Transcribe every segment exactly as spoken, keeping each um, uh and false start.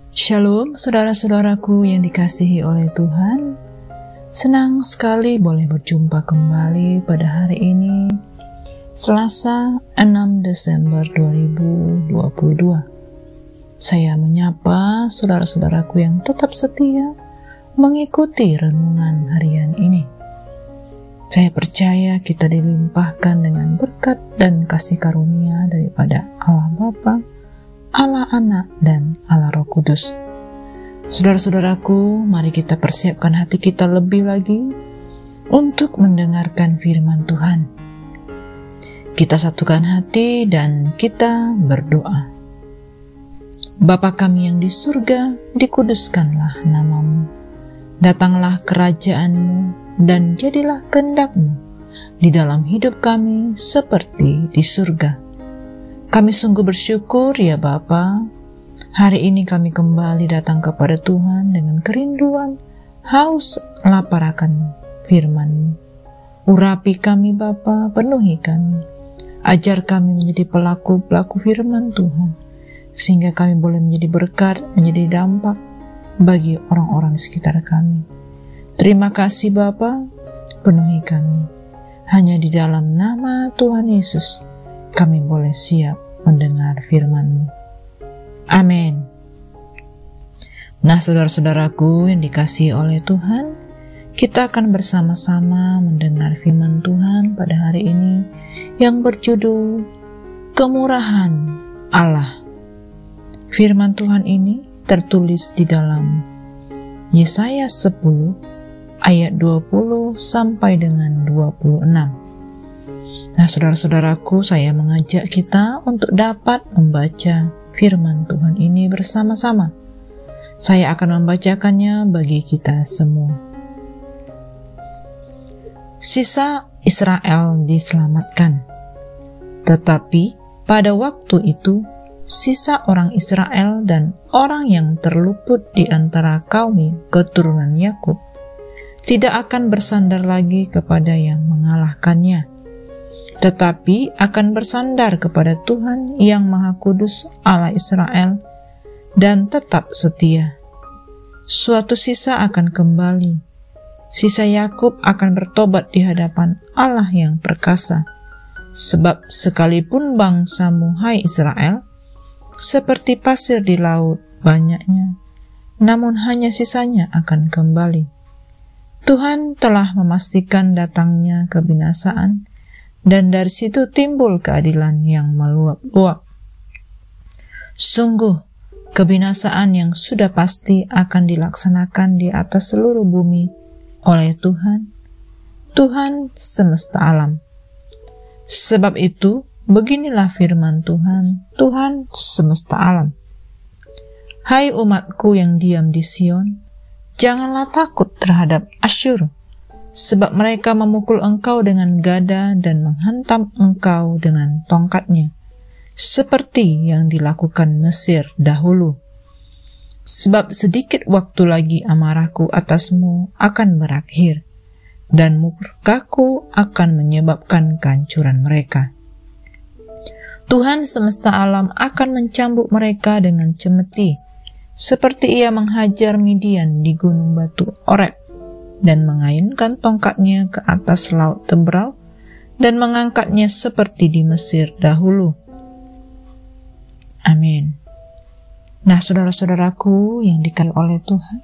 Shalom saudara-saudaraku yang dikasihi oleh Tuhan. Senang sekali boleh berjumpa kembali pada hari ini, Selasa enam Desember dua ribu dua puluh dua. Saya menyapa saudara-saudaraku yang tetap setia mengikuti renungan harian ini. Saya percaya kita dilimpahkan dengan berkat dan kasih karunia daripada Allah Bapa, Allah Anak, dan Allah Roh Kudus. Saudara-saudaraku, mari kita persiapkan hati kita lebih lagi untuk mendengarkan firman Tuhan. Kita satukan hati dan kita berdoa. Bapa kami yang di surga, dikuduskanlah namamu. Datanglah kerajaan-Mu dan jadilah kehendak-Mu di dalam hidup kami seperti di surga. Kami sungguh bersyukur ya Bapa, hari ini kami kembali datang kepada Tuhan dengan kerinduan, haus, lapar akan firman-Mu. Urapi kami Bapa, penuhi kami, ajar kami menjadi pelaku-pelaku firman Tuhan, sehingga kami boleh menjadi berkat, menjadi dampak bagi orang-orang di sekitar kami. Terima kasih Bapa, penuhi kami. Hanya di dalam nama Tuhan Yesus kami boleh siap mendengar firman-Mu. Amin. Nah, saudara-saudaraku yang dikasihi oleh Tuhan, kita akan bersama-sama mendengar firman Tuhan pada hari ini yang berjudul Kemurahan Allah. Firman Tuhan ini tertulis di dalam Yesaya sepuluh ayat dua puluh sampai dengan dua puluh enam. Nah, saudara-saudaraku, saya mengajak kita untuk dapat membaca firman Tuhan ini bersama-sama. Saya akan membacakannya bagi kita semua. Sisa Israel diselamatkan. Tetapi pada waktu itu, sisa orang Israel dan orang yang terluput di antara kaum keturunan Yakub tidak akan bersandar lagi kepada yang mengalahkannya, tetapi akan bersandar kepada Tuhan yang Maha Kudus Allah Israel dan tetap setia. Suatu sisa akan kembali. Sisa Yakub akan bertobat di hadapan Allah yang perkasa. Sebab sekalipun bangsamu, hai Israel, seperti pasir di laut banyaknya, namun hanya sisanya akan kembali. Tuhan telah memastikan datangnya kebinasaan, dan dari situ timbul keadilan yang meluap-luap. Sungguh, kebinasaan yang sudah pasti akan dilaksanakan di atas seluruh bumi oleh Tuhan, Tuhan semesta alam. Sebab itu, beginilah firman Tuhan, Tuhan semesta alam. Hai umatku yang diam di Sion, janganlah takut terhadap Asyur, sebab mereka memukul engkau dengan gada dan menghantam engkau dengan tongkatnya, seperti yang dilakukan Mesir dahulu. Sebab sedikit waktu lagi amarahku atasmu akan berakhir, dan murkaku akan menyebabkan kehancuran mereka. Tuhan semesta alam akan mencambuk mereka dengan cemeti, seperti ia menghajar Midian di gunung batu Oreb, dan mengayunkan tongkatnya ke atas laut Tebrau, dan mengangkatnya seperti di Mesir dahulu. Amin. Nah, saudara-saudaraku yang dikasihi oleh Tuhan,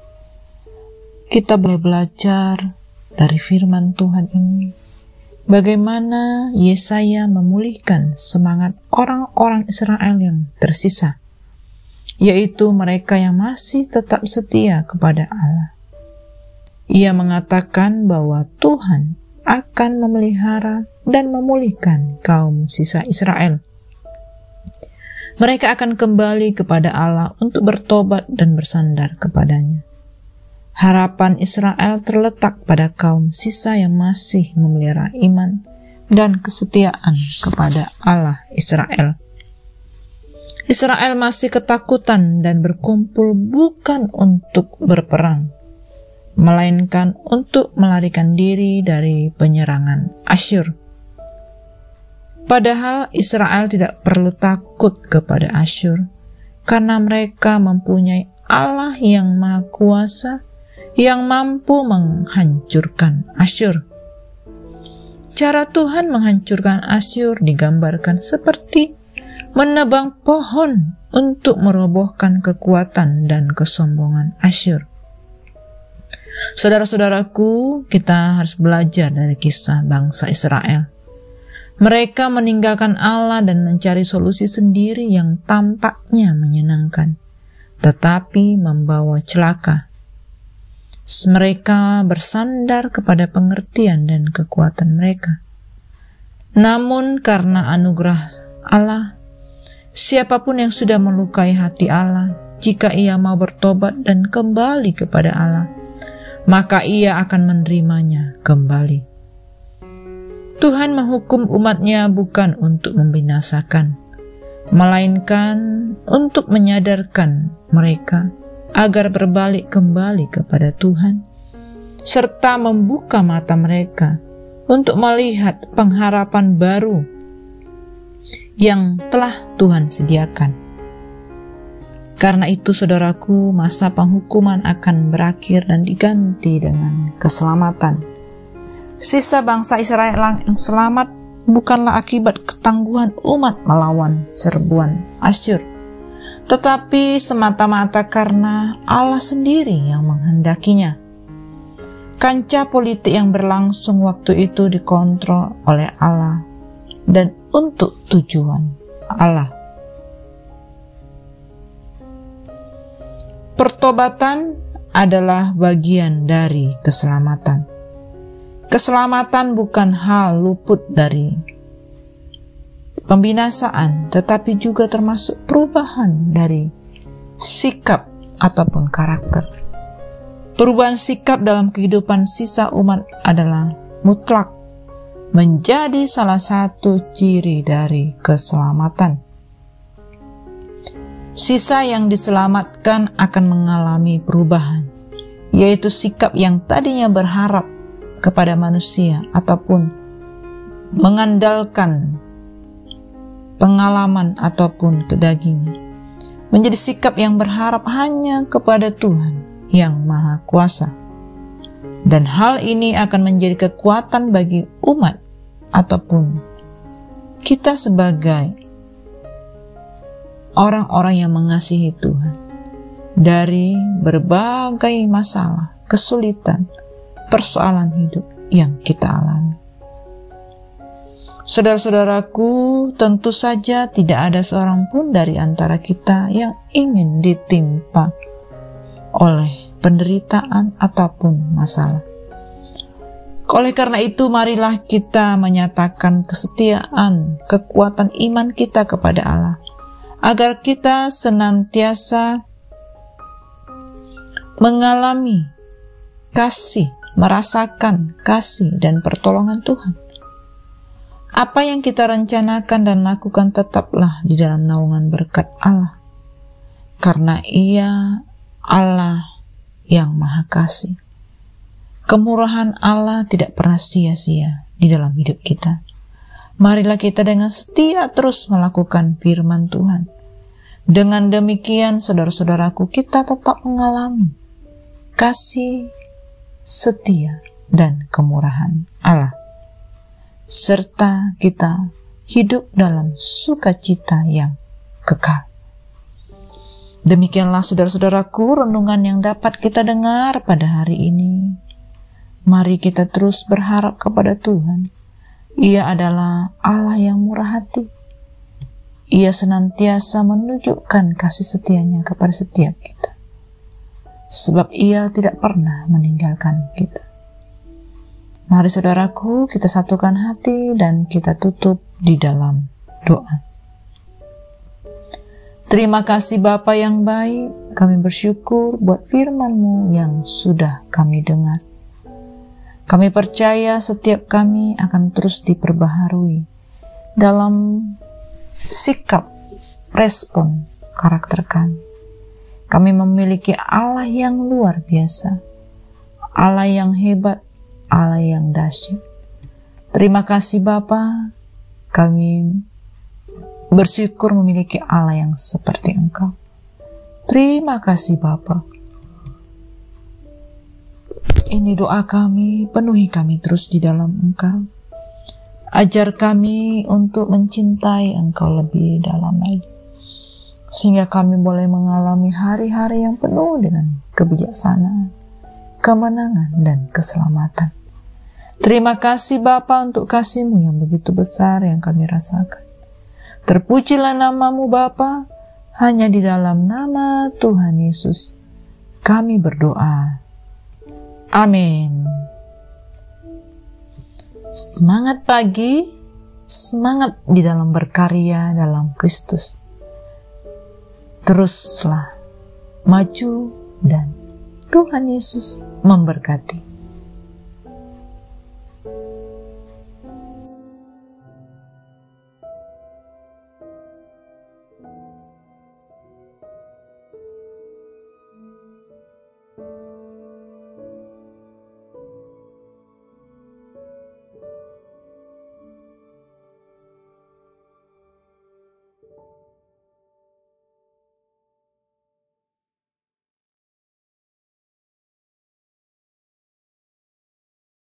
kita boleh belajar dari firman Tuhan ini, bagaimana Yesaya memulihkan semangat orang-orang Israel yang tersisa, yaitu mereka yang masih tetap setia kepada Allah. Ia mengatakan bahwa Tuhan akan memelihara dan memulihkan kaum sisa Israel. Mereka akan kembali kepada Allah untuk bertobat dan bersandar kepadanya. Harapan Israel terletak pada kaum sisa yang masih memelihara iman dan kesetiaan kepada Allah Israel. Israel masih ketakutan dan berkumpul bukan untuk berperang, melainkan untuk melarikan diri dari penyerangan Asyur. Padahal Israel tidak perlu takut kepada Asyur, karena mereka mempunyai Allah yang Maha Kuasa yang mampu menghancurkan Asyur. Cara Tuhan menghancurkan Asyur digambarkan seperti menebang pohon untuk merobohkan kekuatan dan kesombongan Asyur. Saudara-saudaraku, kita harus belajar dari kisah bangsa Israel. Mereka meninggalkan Allah dan mencari solusi sendiri yang tampaknya menyenangkan, tetapi membawa celaka. Mereka bersandar kepada pengertian dan kekuatan mereka. Namun karena anugerah Allah, siapapun yang sudah melukai hati Allah, jika ia mau bertobat dan kembali kepada Allah, maka ia akan menerimanya kembali. Tuhan menghukum umatnya bukan untuk membinasakan, melainkan untuk menyadarkan mereka agar berbalik kembali kepada Tuhan, serta membuka mata mereka untuk melihat pengharapan baru yang telah Tuhan sediakan. Karena itu, saudaraku, masa penghukuman akan berakhir dan diganti dengan keselamatan. Sisa bangsa Israel yang selamat bukanlah akibat ketangguhan umat melawan serbuan Asyur, tetapi semata-mata karena Allah sendiri yang menghendakinya. Kancah politik yang berlangsung waktu itu dikontrol oleh Allah dan untuk tujuan Allah. Pertobatan adalah bagian dari keselamatan. Keselamatan bukan hal luput dari pembinasaan, tetapi juga termasuk perubahan dari sikap ataupun karakter. Perubahan sikap dalam kehidupan sisa umat adalah mutlak, menjadi salah satu ciri dari keselamatan. Sisa yang diselamatkan akan mengalami perubahan, yaitu sikap yang tadinya berharap kepada manusia ataupun mengandalkan pengalaman ataupun kedagingan, menjadi sikap yang berharap hanya kepada Tuhan yang Maha Kuasa. Dan hal ini akan menjadi kekuatan bagi umat ataupun kita sebagai orang-orang yang mengasihi Tuhan dari berbagai masalah, kesulitan, persoalan hidup yang kita alami. Saudara-saudaraku, tentu saja tidak ada seorang pun dari antara kita yang ingin ditimpa oleh penderitaan ataupun masalah. Oleh karena itu, marilah kita menyatakan kesetiaan, kekuatan iman kita kepada Allah, agar kita senantiasa mengalami kasih, merasakan kasih dan pertolongan Tuhan. Apa yang kita rencanakan dan lakukan tetaplah di dalam naungan berkat Allah, karena Ia Allah yang Maha Kasih. Kemurahan Allah tidak pernah sia-sia di dalam hidup kita. Marilah kita dengan setia terus melakukan firman Tuhan. Dengan demikian, saudara-saudaraku, kita tetap mengalami kasih, setia, dan kemurahan Allah. Serta kita hidup dalam sukacita yang kekal. Demikianlah saudara-saudaraku renungan yang dapat kita dengar pada hari ini. Mari kita terus berharap kepada Tuhan. Ia adalah Allah yang murah hati. Ia senantiasa menunjukkan kasih setianya kepada setiap kita. Sebab Ia tidak pernah meninggalkan kita. Mari saudaraku, kita satukan hati dan kita tutup di dalam doa. Terima kasih Bapa yang baik, kami bersyukur buat firman-Mu yang sudah kami dengar. Kami percaya setiap kami akan terus diperbaharui dalam sikap, respon, karakter kami. Kami memiliki Allah yang luar biasa, Allah yang hebat, Allah yang dahsyat. Terima kasih Bapa, kami bersyukur memiliki Allah yang seperti Engkau. Terima kasih Bapa. Ini doa kami, penuhi kami terus di dalam Engkau. Ajar kami untuk mencintai Engkau lebih dalam lagi, sehingga kami boleh mengalami hari-hari yang penuh dengan kebijaksanaan, kemenangan, dan keselamatan. Terima kasih Bapa untuk kasih-Mu yang begitu besar yang kami rasakan. Terpujilah nama-Mu Bapa, hanya di dalam nama Tuhan Yesus kami berdoa. Amin. Semangat pagi, semangat di dalam berkarya dalam Kristus. Teruslah maju dan Tuhan Yesus memberkati.